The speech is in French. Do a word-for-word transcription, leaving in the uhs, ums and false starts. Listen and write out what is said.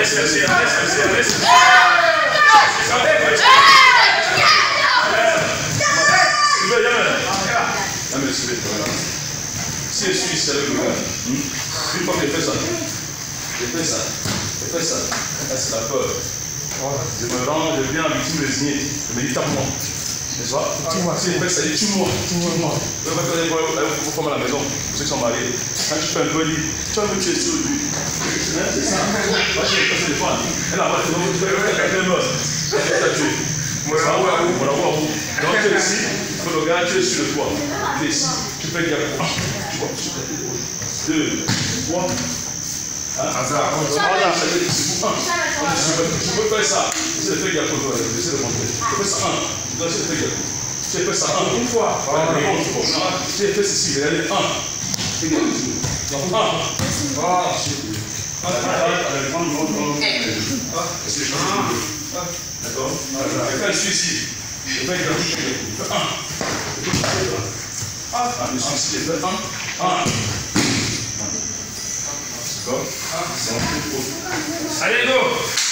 laisse chercher, laisse chercher, laisse chercher. Si je suis ici avec le gars, une fois qu'il fait ça, il fait ça, il fait ça, c'est la peur. Je me rends, je viens victime résignée, je me dis tape-moi. N'est-ce pas? Si il fait ça, il dit tue-moi, tue-moi. Je vais faire des problèmes à la maison, ceux qui sont mariés. Quand tu fais un peu, il dit tu vas me tuer sur lui. C'est ça. Moi, j'ai fait ce défendre. Elle a pas fait non, tu fais quelqu'un meurt. Elle t'a tué. Mon amour à vous, mon amour à vous. Donc tu es ici, il faut le gars, tu es sur le toit. Tu es ici, tu fais gaffe. Tu vois, tu fais deux, trois. Hein? Hasard. Voilà, c'est un. Tu peux faire ça. C'est le fait gaffe pour toi. J'essaie de montrer. Tu fais ça un. Donc c'est le fait gaffe. Tu fais ça un. Une fois. Voilà, tu fais ceci. Regardez un. Fais gaffe. Donc un. Voilà. D'accord? Quand je suis ici, je fais gaffe. Je fais un. Ah, je suis ici, je fais un. Un. D'accord? Allez, go!